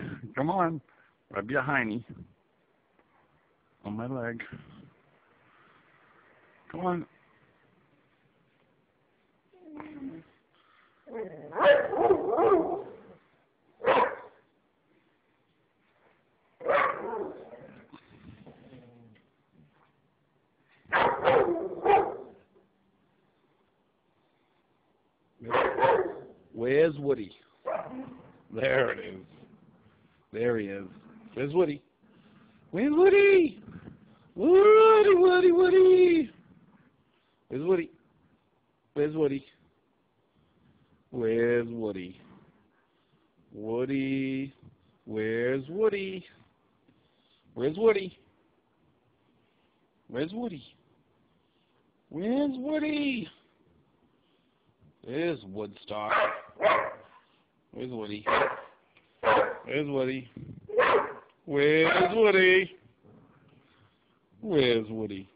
Come on. Rub your hiney on my leg. Come on. Where's Woody? There it is. There he is. Where's Woody? Where's Woody? Woody, Woody, Woody. Where's Woody? Where's Woody? Where's Woody? Woody. Where's Woody? Where's Woody? Where's Woody? Where's Woody? There's Woodstock. Where's Woody? Where's Woody? Where's Woody? Where's Woody?